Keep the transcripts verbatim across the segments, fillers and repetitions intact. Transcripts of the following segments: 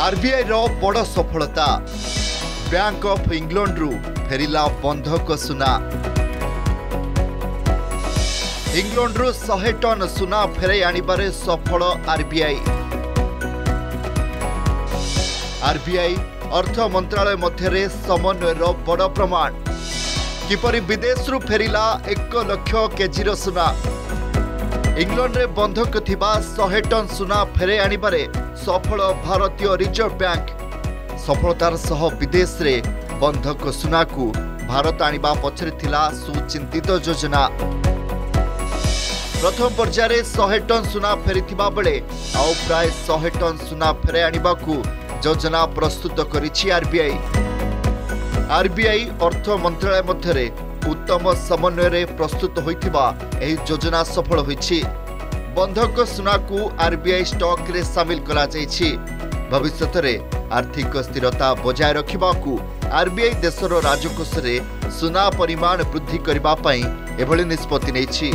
RBI रो बड़ सफलता bank of England रु फेरिला बंधक सुना इंग्लैंड रु सौ टन सुना फेरे आनिबारे सफल आरबीआई आरबीआई अर्थ मंत्रालय मध्य समन्वयर बड़ प्रमाण किपरि विदेश रु फेरिला एक लाख केजीर सुना इंग्लैंड रे बंधक थिबा सौ टन सुना फेरे आनिबारे सफल भारतीय रिजर्व बैंक सफलतार सह विदेश रे बंधक सुना को भारत आनिबा पछरे थिला सुचिंतित योजना प्रथम पर्याय सौ टन सुना फेरिथिबा बेले आउ प्राय सौ टन सुना फेरे आनिबा को योजना प्रस्तुत करिछि आरबीआई आरबीआई अर्थ मंत्रालय मध्य उत्तम समन्वय रे प्रस्तुत होइथिबा एही योजना सफल होइछि बंधक सुना को आरबीआई स्टॉक रे शामिल करा जाइछि भविष्य रे आर्थिक स्थिरता बजाय रखिबा को आरबीआई देशर राजकोष रे सुना परिमाण वृद्धि करबा पई एभली निष्पत्ति नेछि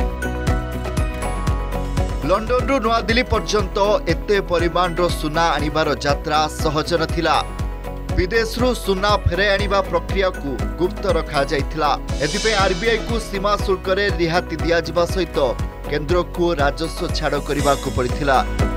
लंडन रु नवा दिल्ली पर्यंत एते परिमाण रो सुना आनिबार यात्रा सहज नथिला विदेश रु सुना फेरे आनिबा प्रक्रिया को गुप्त रखा जाइथिला एथिपे आरबीआई को सीमा शुल्क रे रिहाती दिया जिबा सहित केंद्र को राजस्व छाड़ करबा को पड़िथिला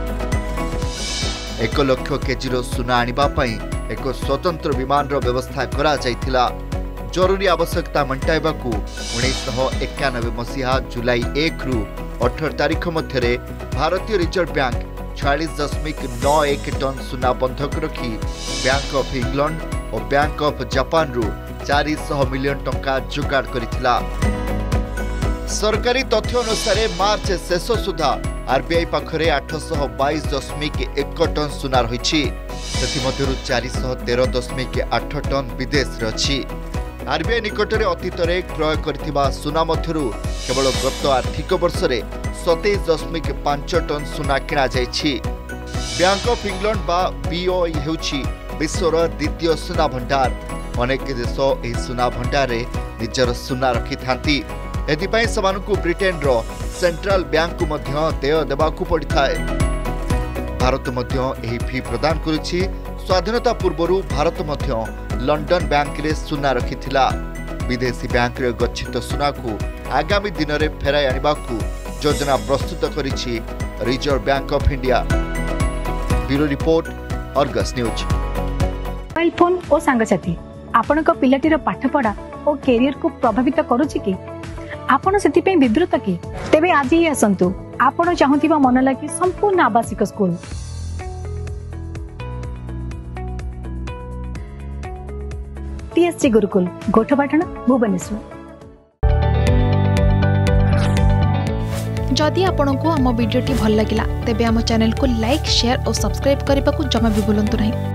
एक लाख केजीर सुना आनिबा पई एक स्वतंत्र विमान रो व्यवस्था करा जाइथिला जरूरी आवश्यकता मंटाइबा को उन्नीस सौ इक्यानवे मसीहा जुलाई एक रु अठारह तारीख मध्य भारतीय रिजर्व बैंक छियालीस दशमिक नौ एक टन सुना बंधक रखी बैंक ऑफ इंग्लैंड और बैंक ऑफ जापान रु चार सौ मिलियन टंका जुगाड़ करिथिला सरकारी तथ्य अनुसार मार्च शेष सुधा आरबीआई पाखरे आठ सौ बाईस दशमिक एक टन सुना रही चार सौ तेरह दशमिक आठ टन विदेश रही आरबीआई निकटरे अतीतरे क्रय करथिबा सुना मध्यरु केवल गत आर्थिक वर्ष रे सत्ताईस दशमिक पांच टन सुना किना जाइछि बैंक ऑफ इंग्लैंड बा बीओई हेउछि विश्वर द्वितीय सुना भंडार अनेक देश एही सुना भंडार रे निजर सुना रखि थांती एथिपाई समानकु ब्रिटेन रो सेंट्रल बैंक को मध्य देय देबाकू पड़िथाए भारत मध्य एही फी प्रदान करुछि स्वाधीनता पूर्वरु भारत मध्य लंडन बैंक रे सुना रखिथिला विदेशी बैंक रे गच्छित सुना को आगामी दिन रे फेराई आनिबाकू योजना प्रस्तुत करिछि reserve bank of India bureau report Argus news mobile phone और सांगसाथी आपनक पिलाटीर पाठपढ़ा और कैरियर को प्रभावित करूछि कि आपण सेति पे विब्रत कि तेबे आज ही आसंतु आपण चाहुथिबा मन लागी संपूर्ण आवासिक स्कूल टीएससी गुरुकुल गोठपाटना भुवनेश्वर जदि आपंक आम भिडी भल लगा तेब आम चैनल को लाइक शेयर और सब्सक्राइब करने को जमा भी भूलु नहीं।